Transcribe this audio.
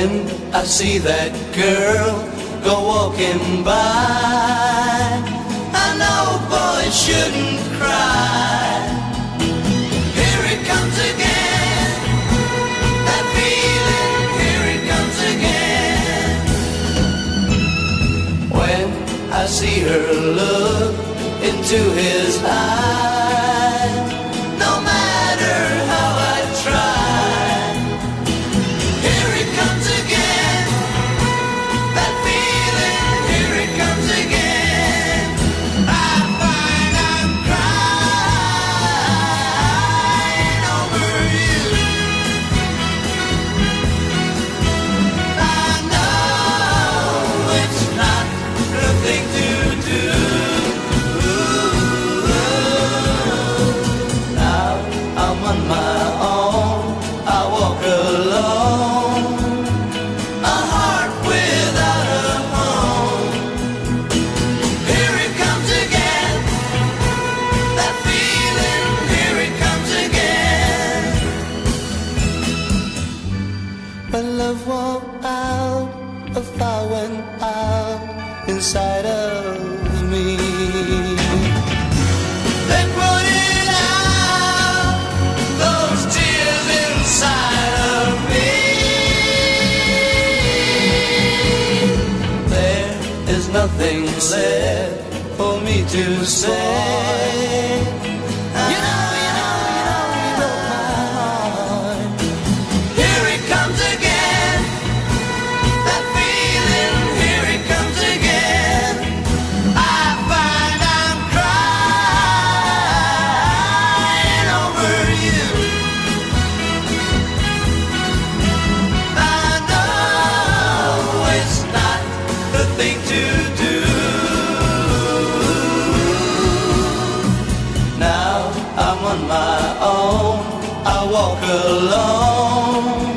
When I see that girl go walking by, I know boys shouldn't cry. Here it comes again, that feeling, here it comes again. When I see her look into his eyes, no matter how I try, here it comes again, that feeling, here it comes again. I find I'm crying over you. I know it's not the thing to do. Now I'm on my own, I walk alone, a heart without a home. Here it comes again, that feeling, here it comes again. When love wore out, a fire went out inside of me. They put it out, those tears inside of me. There is nothing left for me to say. You know, my heart. Here it comes again, that feeling, here it comes again. I find I'm crying over you. I know it's not the thing to do. Now I'm on my own, I walk alone,